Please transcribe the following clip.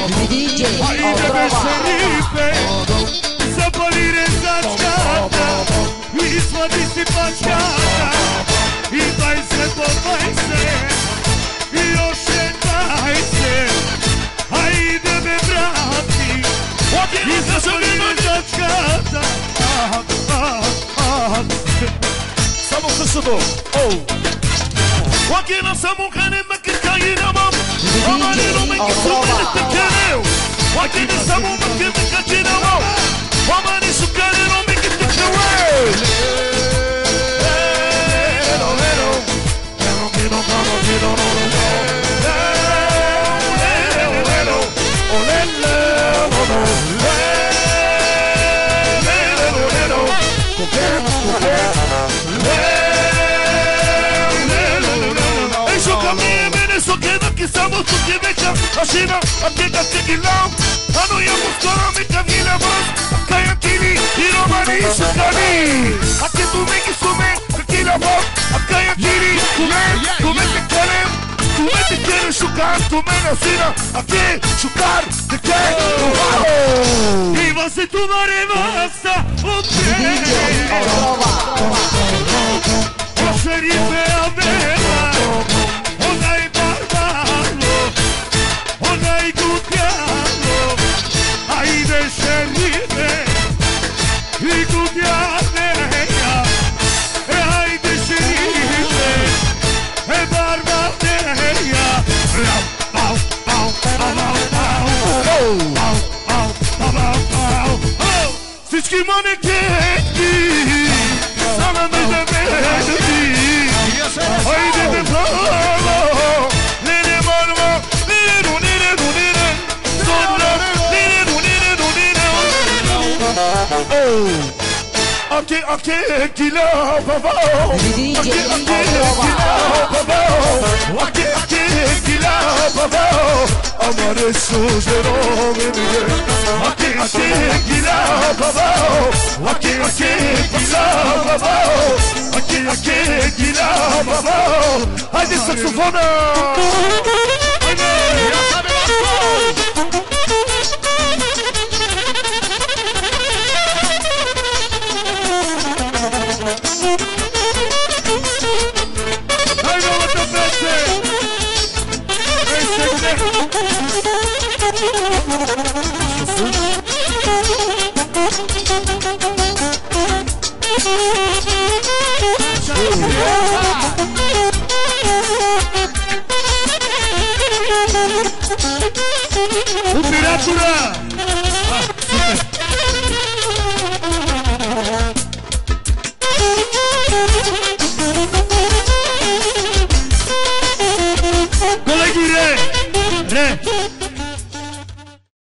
Haide pe șerife, să polire začkata, i svadi pačkata, i daj se, podaj se, i još jedaj se. Haide me brati, i za polire začkata. Samo kısıdı. Wakina samukane makikayina mam. Amalino mekisumene tekeneo. Wakina samukane makikayina mam. Amani sukanero mekitekeweo. Hello, hello. Hello, hello, hello, hello, hello. Olele, hello, hello, hello. Samo tu ti veka, ašina, a tega se gilam. Ano ja mu skoro me kavila vas, a kaja tili i romani šukani. A te tu meki sume, kakila vas, a kaja tili, kume te kalem, kume te kere šukar, kume nasina, a ke šukar, te ke, I vas se tu varevasa, opre. O šerife avela, onaj barbaro, onaj gutjano, ajde šerife, i gutjaneja, ajde šerife, barbaneja, au, au, всички манекени, само ме заведи, айде ме право, не мормо, Ake kila baba, ake kila baba, amare sujero mene. Ake kila baba, ake kila baba, ake kila baba. Haydi saksofona. Haydi ya sabe bastón. Temperatura